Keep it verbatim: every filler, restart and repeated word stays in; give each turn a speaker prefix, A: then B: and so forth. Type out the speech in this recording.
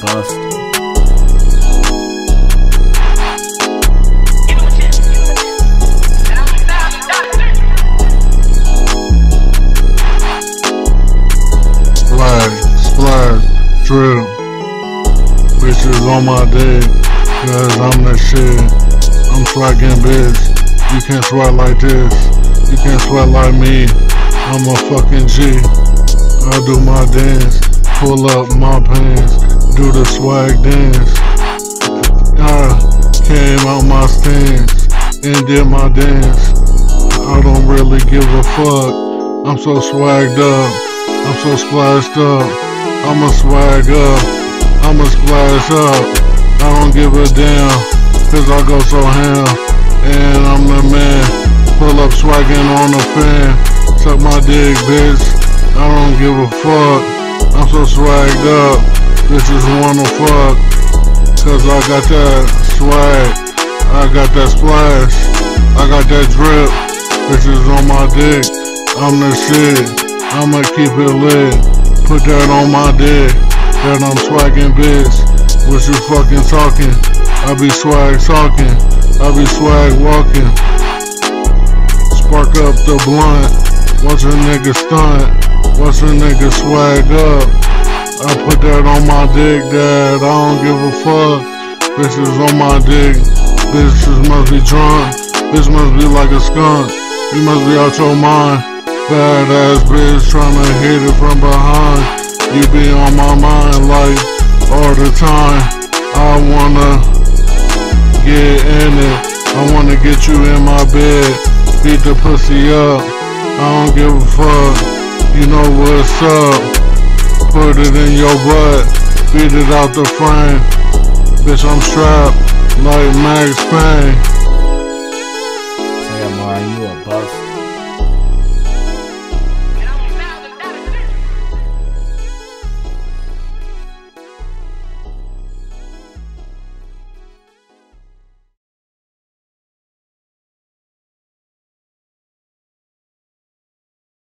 A: busted.
B: Splash, drip, bitches on my dick, cause I'm the shit. I'm swaggin' bitch, you can't swag like this, you can't swag like me. I'm a fucking G, I do my dance, pull up my pants, do the swag dance. I came out my stance and did my dance. I don't really give a fuck, I'm so swagged up, I'm so splashed up. I'ma swag up, I'ma splash up. I don't give a damn, cause I go so ham. And I'm the man, pull up swaggin' on the fan. Suck my dick, bitch, I don't give a fuck. I'm so swagged up, bitches wanna fuck. Cause I got that swag, I got that splash, I got that drip. Bitches on my dick, I'm the shit, I'ma keep it lit. Put that on my dick, that I'm swaggin' bitch. What you fucking talking? I be swag talking, I be swag walking. Spark up the blunt, watch a nigga stunt, watch a nigga swag up. I put that on my dick, that I don't give a fuck. Bitches on my dick, bitches must be drunk, bitch must be like a skunk, you must be out your mind. Badass bitch tryna hit it from behind. You be on my mind like all the time. I wanna get in it, I wanna get you in my bed, beat the pussy up. I don't give a fuck, you know what's up. Put it in your butt, beat it out the frame. Bitch, I'm strapped like Max Payne.